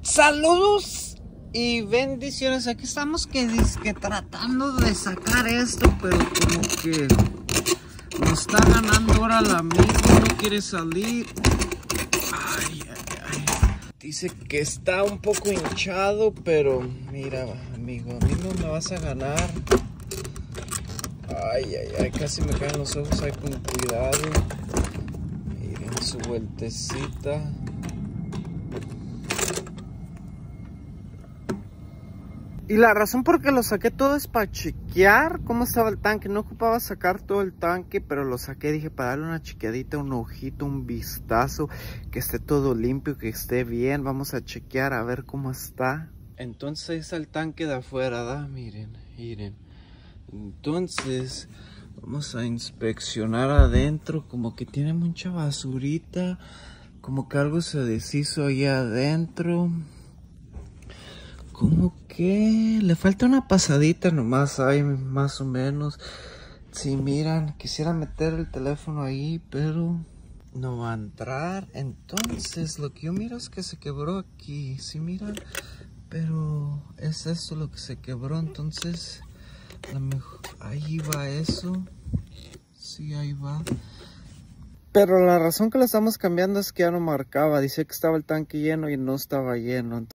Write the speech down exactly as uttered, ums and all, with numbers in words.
Saludos y bendiciones. Aquí estamos que, que tratando de sacar esto, pero como que nos está ganando ahora el amigo, no quiere salir. Ay, ay, ay. Dice que está un poco hinchado, pero mira, amigo, a mí no me vas a ganar. Ay, ay, ay, casi me caen los ojos, ahí con cuidado. Miren su vueltecita. Y la razón por que lo saqué todo es para chequear cómo estaba el tanque. No ocupaba sacar todo el tanque, pero lo saqué, dije, para darle una chequeadita, un ojito, un vistazo, que esté todo limpio, que esté bien. Vamos a chequear a ver cómo está. Entonces es el tanque de afuera, ¿da? Miren, miren. Entonces vamos a inspeccionar adentro, como que tiene mucha basurita, como que algo se deshizo ahí adentro. Como que le falta una pasadita nomás, hay más o menos. Si miran, quisiera meter el teléfono ahí, pero no va a entrar. Entonces lo que yo miro es que se quebró aquí, si miran, pero es eso lo que se quebró. Entonces a lo mejor ahí va eso, sí, ahí va. Pero la razón que lo estamos cambiando es que ya no marcaba, dice que estaba el tanque lleno y no estaba lleno.